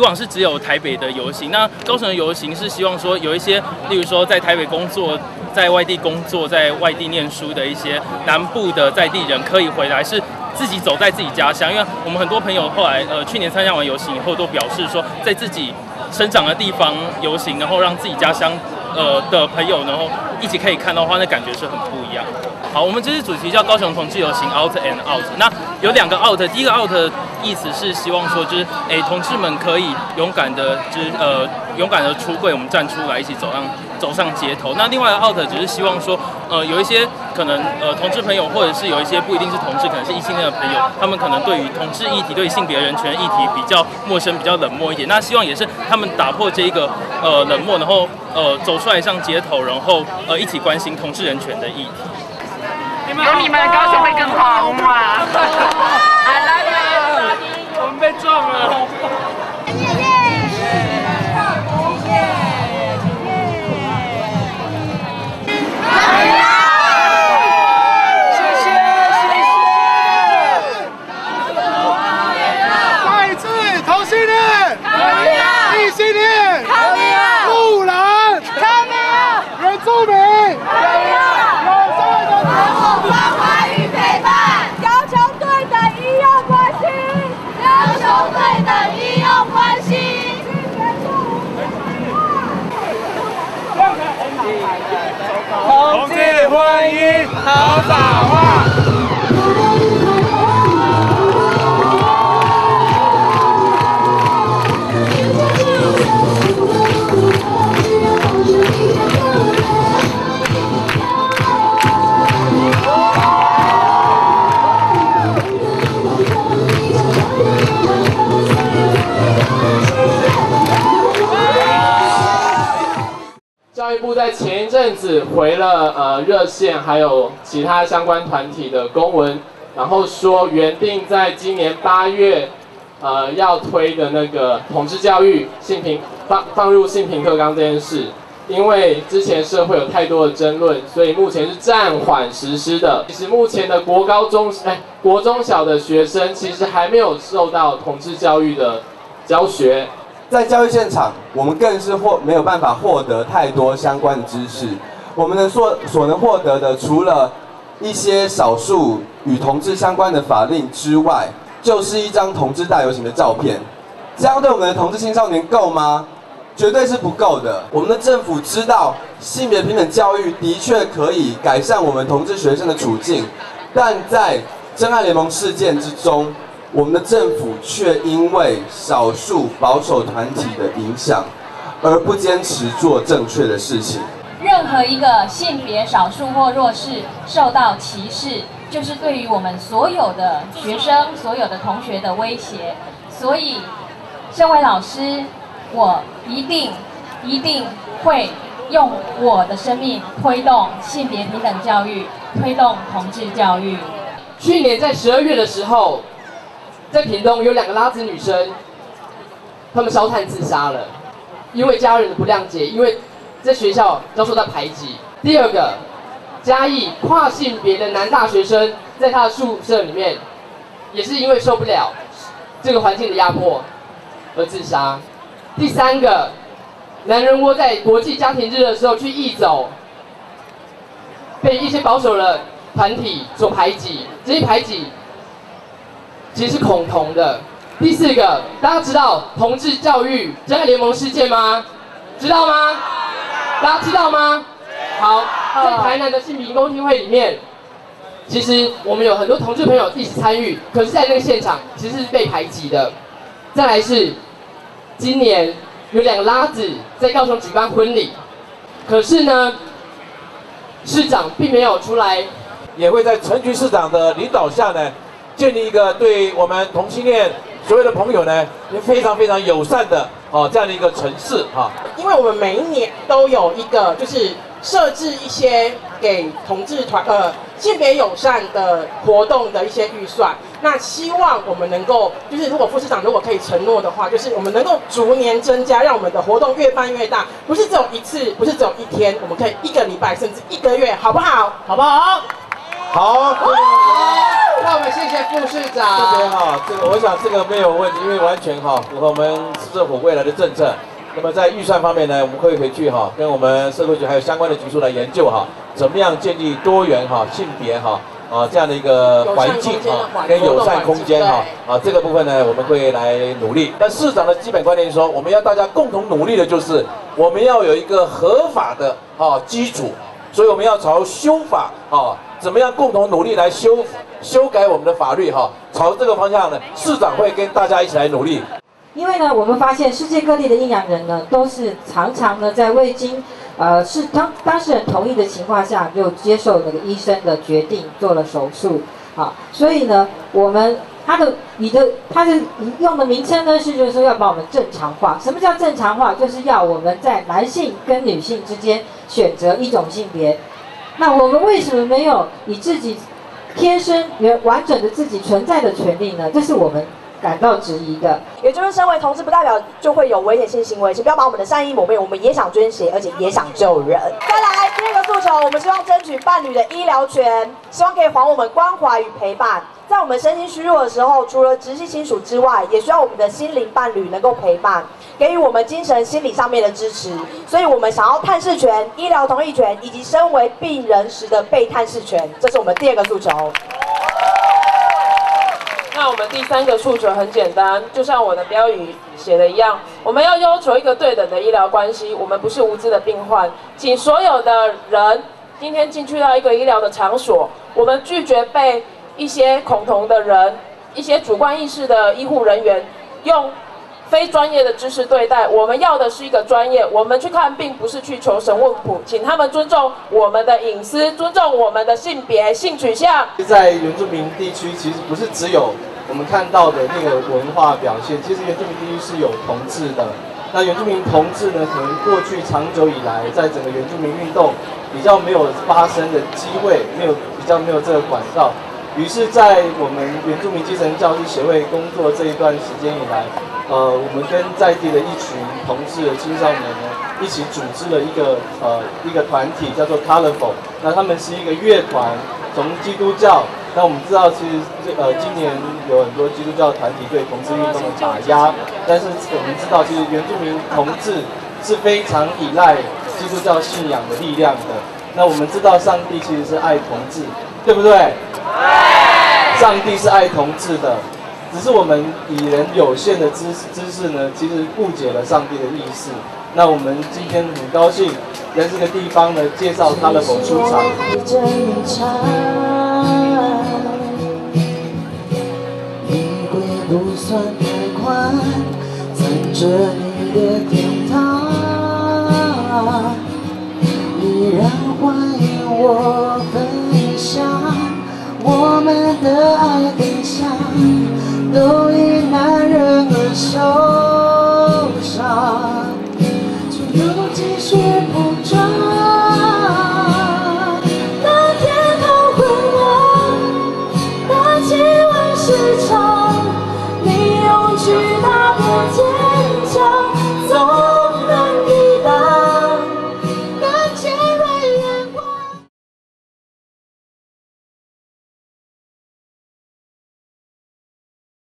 往是只有台北的游行，那高雄的游行是希望说有一些，例如说在台北工作、在外地工作、在外地念书的一些南部的在地人可以回来，是自己走在自己家乡。因为我们很多朋友后来去年参加完游行以后，都表示说在自己生长的地方游行，然后让自己家乡的朋友，然后一起可以看到的话，那感觉是很不一样。好，我们这次主题叫高雄同志游行 Out and Out。那有2个 Out， 第一个 Out 的意思是希望说，就是同志们可以勇敢的，勇敢的出柜，我们站出来，一起走上街头。那另外的 Out 只是希望说，有一些可能同志朋友，或者是有一些不一定是同志，可能是异性恋的朋友，他们可能对于同志议题、对性别人权议题比较陌生、比较冷漠一点。那希望也是他们打破这一个冷漠，然后走出来上街头，然后一起关心同志人权的议题。 有你们，高雄会更好嘛！I love you， 我们被撞了。 再次同性恋，异性恋，木兰，原住民， 关怀与陪伴，要求对等医用关系，要求对等医用关系。 同志婚姻合法化。 教育部在前一阵子回了热线还有其他相关团体的公文，然后说原定在今年8月要推的那个同志教育性平放入性平课纲这件事，因为之前社会有太多的争论，所以目前是暂缓实施的。其实目前的国中小的学生其实还没有受到同志教育的教学。 在教育现场，我们更是没有办法获得太多相关的知识。我们所能获得的，除了一些少数与同志相关的法令之外，就是一张同志大游行的照片。这样对我们的同志青少年够吗？绝对是不够的。我们的政府知道性别平等教育的确可以改善我们同志学生的处境，但在真爱联盟事件之中，我们的政府却因为少数保守团体的影响，而不坚持做正确的事情。 任何一个性别少数或弱势受到歧视，就是对于我们所有的学生、所有的同学的威胁。所以，身为老师，我一定会用我的生命推动性别平等教育，推动同志教育。 去年在12月的时候，在屏东有2个拉子女生，她们烧炭自杀了，因为家人的不谅解，因为在学校遭受到排挤。第2个，嘉义跨性别的男大学生，在他的宿舍里面，也是因为受不了这个环境的压迫而自杀。第3个，男人窝在国际家庭日的时候去义走，被一些保守的团体所排挤，这些排挤其实是恐同的。第4个，大家知道同志教育真爱联盟事件吗？知道吗？大家知道吗？好，在台南的性平公听会里面，其实我们有很多同志朋友一起参与，可是在那个现场其实是被排挤的。再来是今年有2个拉子在高雄举办婚礼，可是呢，市长并没有出来， 也会在陈局市长的领导下呢，建立一个对我们同性恋所有的朋友呢，非常非常友善的这样的一个城市啊。 因为我们每一年都有一个就是设置一些给同志性别友善的活动的一些预算，那希望我们能够就是如果副市长如果可以承诺的话，就是我们能够逐年增加，让我们的活动越办越大，不是只有一次，不是只有1天，我们可以1个礼拜甚至1个月，好不好？好不好？ 好。 那我们谢谢副市长。 这边哈，这个我想这个没有问题，因为完全哈符合我们市政府未来的政策。那么在预算方面呢，我们会回去哈，跟我们社会局还有相关的局处来研究哈，怎么样建立多元哈、性别哈这样的一个环境哈，跟友善空间哈这个部分呢，我们会来努力。但市长的基本观念是说，我们要大家共同努力的就是我们要有一个合法的基础，所以我们要朝修法怎么样共同努力来修改我们的法律朝这个方向呢，市长会跟大家一起来努力。 因为呢，我们发现世界各地的阴阳人呢，都是常常呢在未经是当事人同意的情况下，就接受那个医生的决定做了手术所以呢，我们他的用的名称呢是就是说要把我们正常化。什么叫正常化？就是要我们在男性跟女性之间选择一种性别。那我们为什么没有以自己天生完整的自己存在的权利呢？这是我们感到质疑的。 也就是身为同志，不代表就会有危险性行为，请不要把我们的善意抹灭。我们也想捐血，而且也想救人。再来第二个诉求，我们希望争取伴侣的医疗权，希望可以还我们关怀与陪伴。在我们身心虚弱的时候，除了直系亲属之外，也需要我们的心灵伴侣能够陪伴，给予我们精神心理上面的支持。所以我们想要探视权、医疗同意权，以及身为病人时的被探视权，这是我们第二个诉求。 那我们第三个诉求很简单，就像我的标语写的一样，我们要求一个对等的医疗关系。我们不是无知的病患，请所有的人今天进去到一个医疗的场所，我们拒绝被一些恐同的人、一些主观意识的医护人员用非专业的知识对待。我们要的是一个专业，我们去看病不是去求神问卜，请他们尊重我们的隐私，尊重我们的性别、性取向。 在原住民地区，其实不是只有我们看到的那个文化表现，其实原住民地区是有同志的。那原住民同志呢，可能过去长久以来，在整个原住民运动比较没有发生的机会，比较没有这个管道。于是，在我们原住民基层教育协会工作这一段时间以来，我们跟在地的一群同志的青少年呢，一起组织了一个团体，叫做 Colorful。那他们是一个乐团，从基督教。那我们知道，其实今年有很多基督教团体对同志运动的打压，但是我们知道，其实原住民同志是非常依赖基督教信仰的力量的。那我们知道，上帝其实是爱同志，对不对？上帝是爱同志的，只是我们以人有限的知识呢，其实误解了上帝的意思。那我们今天很高兴在这个地方呢，介绍他的某出场。 衣柜不算太宽，藏着你的天堂，依然欢迎我分享我们的爱分享。